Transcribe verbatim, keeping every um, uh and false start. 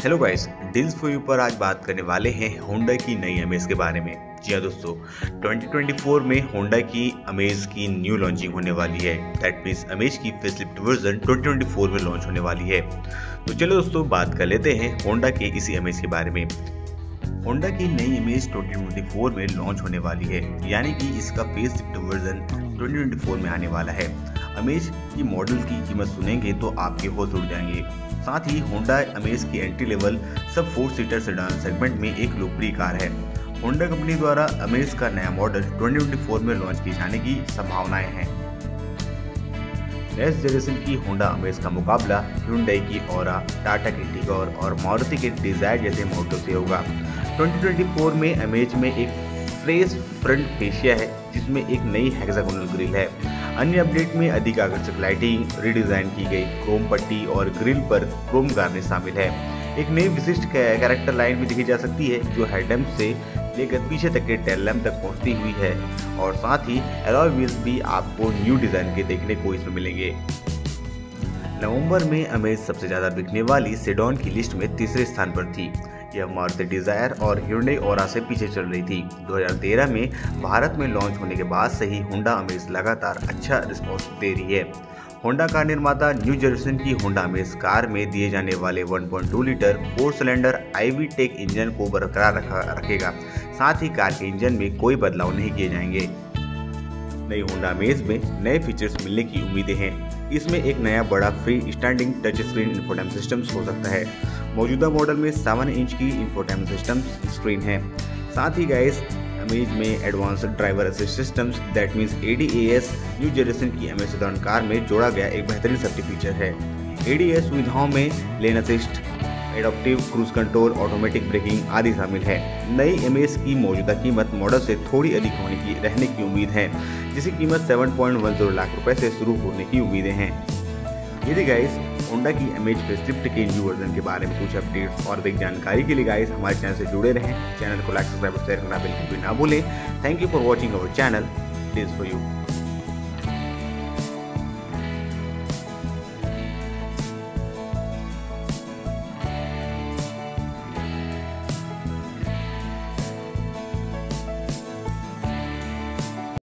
Hello guys, deals for you पर आज बात करने वाले हैं होंडा की नई अमेज के बारे में। जी हाँ दोस्तों, ट्वेंटी ट्वेंटी फोर में होंडा की अमेज की न्यू लॉन्चिंग होने वाली है। दैट मीन्स अमेज की facelift version twenty twenty four में लॉन्च होने वाली है। तो चलो दोस्तों बात कर लेते हैं होंडा के इसी अमेज के बारे में। होंडा की नई अमेज ट्वेंटी ट्वेंटी फोर में लॉन्च होने वाली है, यानी कि इसका facelift version twenty twenty four में आने वाला है। अमेज की मॉडल की कीमत सुनेंगे तो आपके होश उड़ जाएंगे। साथ ही होंडा अमेज की entry level sub four seater sedan segment में एक लोकप्रिय कार है। होंडा कंपनी द्वारा अमेज का नया मॉडल ट्वेंटी ट्वेंटी फोर में लॉन्च किए जाने की संभावनाएं हैं। नेक्स्ट जनरेशन की होंडा अमेज का मुकाबला hyundai की ऑरा, टाटा की टिगोर और मारुति के डिजायर जैसे मॉडल से होगा। ट्वेंटी ट्वेंटी फोर में अमेज में एक फ्रेश फ्रंट फेशिया है, जिसमें एक नई हेक्सागोनल ग्रिल है। अन्य अपडेट में अधिक आकर्षक लाइटिंग, रीडिजाइन की गई क्रोम पट्टी और ग्रिल पर क्रोम गार्निश शामिल है। एक नई विशिष्ट कैरेक्टर लाइन भी देखी जा सकती है, जो हेडलैम्प से लेकर पीछे तक के टेल लैम्प तक पहुंचती हुई है, और साथ ही अलॉय व्हील्स भी आपको न्यू डिजाइन के देखने को इसमें मिलेंगे। नवंबर में अमेज सबसे ज्यादा बिकने वाली सेडॉन की लिस्ट में तीसरे स्थान पर थी। यह मारुति डिजायर और hyundai ऑरा से पीछे चल रही थी। दो हज़ार तेरह में भारत में लॉन्च होने के बाद से ही होंडा अमेज लगातार अच्छा रिस्पॉन्स दे रही है। होंडा कार निर्माता न्यू जनरेशन की होंडा अमेज कार में दिए जाने वाले one point two litre four cylinder IV tech engine को बरकरार रखा रखेगा। साथ ही कार के इंजन में कोई बदलाव नहीं किए जाएंगे। नई होंडा अमेज में नए फीचर्स मिलने की उम्मीदें हैं। इसमें एक नया बड़ा free standing touch screen infotainment system हो सकता है। मौजूदा मॉडल में सेवन इंच की इंफोटेनमेंट सिस्टम स्क्रीन है। साथ ही गाइस अमेज में advanced driver assist systems that means A D A S new generation की अमेज सेडान कार में जोड़ा गया एक बेहतरीन सेफ्टी फीचर है। ए डी ए एस सुविधाओं में lane assist, adaptive cruise control, automatic braking आदि शामिल है। नई अमेज की मौजूदा कीमत मॉडल से थोड़ी अधिक होने की रहने की उम्मीद है, जिसकी कीमत seven point one zero lakh रुपए से शुरू होने की उम्मीदें हैं। यदि गाइस होंडा की अमेज फेसलिफ्ट के न्यू वर्जन के बारे में कुछ अपडेट्स और अधिक जानकारी के लिए गाइस हमारे चैनल से जुड़े रहें। चैनल को लाइक, सब्सक्राइब और शेयर करना बिल्कुल भी ना भूलें। Thank you for watching our channel deals for you.